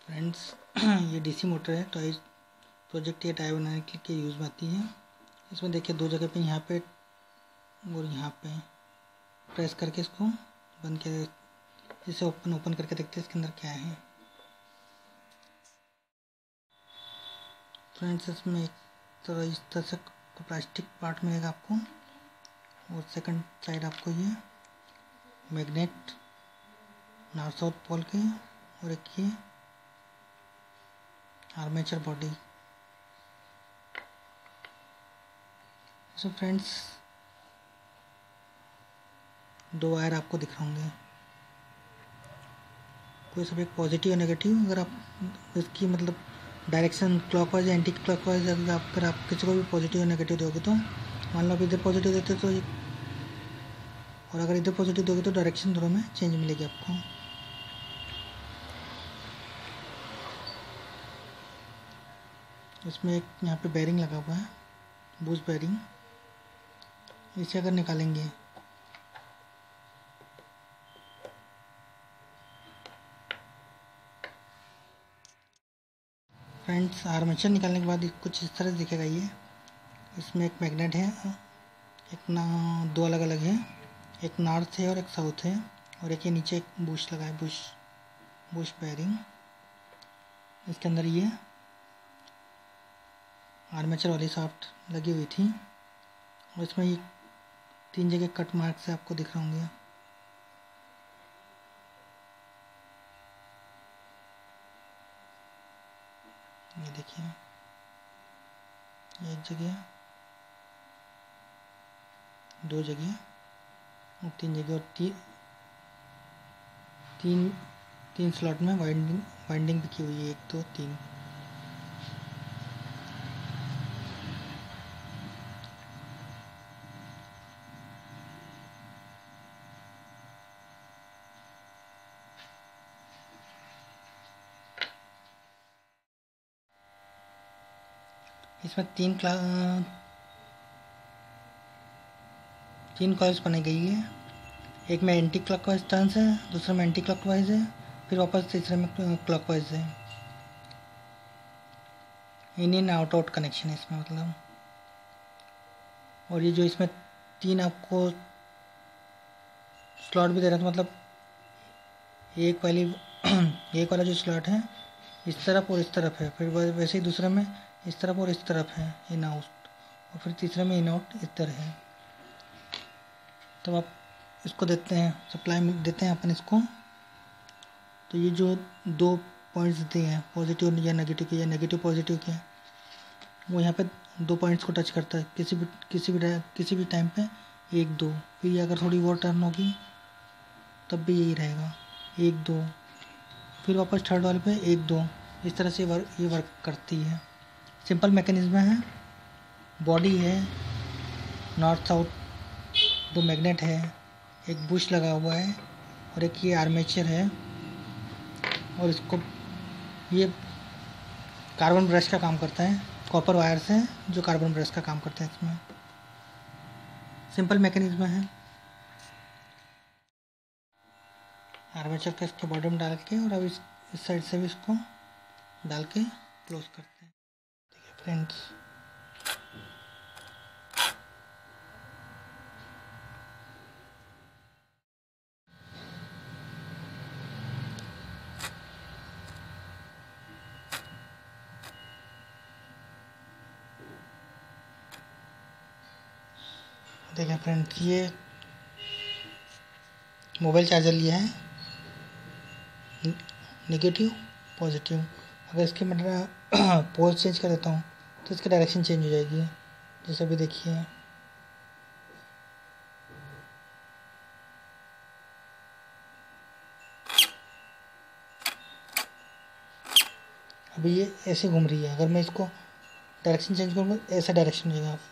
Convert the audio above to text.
Friends ये DC motor है, toy project या टायर बनाने के लिए यूज़ में आती है। इसमें देखिए दो जगह पे, यहाँ पे और यहाँ पे प्रेस करके इसको बंद किया। इसे ओपन करके देखते हैं इसके अंदर क्या है। फ्रेंड्स इसमें इस तरह से प्लास्टिक पार्ट मिलेगा आपको, और सेकंड साइड आपको ये मैग्नेट नॉर्थ साउथ पोल के, और एक ये आर्मेचर बॉडी। सो फ्रेंड्स दो वायर आपको दिख रहे होंगे, कोई सब एक पॉजिटिव और नेगेटिव। अगर आप इसकी मतलब डायरेक्शन क्लॉकवाइज या एंटी क्लॉकवाइज अगर आप किसी को भी पॉजिटिव और नेगेटिव दोगे तो मान लो आप इधर पॉजिटिव देते तो और अगर इधर पॉजिटिव दोगे तो डायरेक्शन दोनों में चेंज मिलेगी आपको। इसमें एक यहाँ पे बेरिंग लगा हुआ है, बूस्ट बेरिंग। इसे अगर निकालेंगे फ्रेंड्स, आर्मेचर निकालने के बाद कुछ इस तरह से दिखेगा ये। इसमें एक मैग्नेट है, एक ना दो अलग अलग है, एक नॉर्थ है और एक साउथ है, और एक ये नीचे एक बुश लगा है, बुश बेरिंग। इसके अंदर ये आर्मेचर वाली शाफ्ट लगी हुई थी, और इसमें ये 3 जगह कट मार्क से आपको दिख रहे होंगे। ये देखिए, एक जगह, 2 जगह और 3 जगह, और तीन स्लॉट में वाइंडिंग भी की हुई है, 1 2 3। इसमें 3 कॉइल्स बनाई गई है। एक में एंटी क्लॉकवाइज टर्न्स है, दूसरे में एंटी क्लॉकवाइज है, फिर वापस तीसरे में क्लॉकवाइज है। इन आउट कनेक्शन है इसमें मतलब। और ये जो इसमें 3 आपको स्लॉट भी दे रहा था, मतलब एक वाला जो स्लॉट है इस तरफ और इस तरफ है, फिर वैसे ही दूसरे में इस तरफ और इस तरफ है इन आउट, और फिर तीसरे में इन आउट इस तरह है। तब आप इसको देते हैं, सप्लाई में देते हैं अपन इसको, तो ये जो 2 पॉइंट्स दिए हैं पॉजिटिव या नेगेटिव के, या नेगेटिव पॉजिटिव के, वो यहाँ पे 2 पॉइंट्स को टच करता है किसी भी टाइम पे 1 2। फिर ये अगर थोड़ी और टर्न होगी तब भी यही रहेगा 1 2, फिर वापस थर्ड वाले पे 1 2। इस तरह से ये वर्क करती है। सिंपल मैकेनिज्म है। बॉडी है, नॉर्थ साउथ 2 मैग्नेट है, एक बुश लगा हुआ है, और एक ये आर्मेचर है, और इसको ये कार्बन ब्रश का काम करता है, कॉपर वायर से जो कार्बन ब्रश का काम करता है। इसमें सिंपल मैकेनिज्म है। आर्मेचर का इसके बॉडी में डाल के, और अब इस साइड से भी इसको डाल के क्लोज करते हैं। ठीक है फ्रेंड्स, देखिए फ्रेंड्स, ये मोबाइल चार्जर लिया है, नेगेटिव पॉजिटिव। अगर इसके मतलब पोल चेंज कर देता हूँ तो इसकी डायरेक्शन चेंज हो जाएगी। जैसे अभी देखिए, अभी ये ऐसे घूम रही है। अगर मैं इसको डायरेक्शन चेंज करूँगा ऐसा डायरेक्शन हो जाएगा।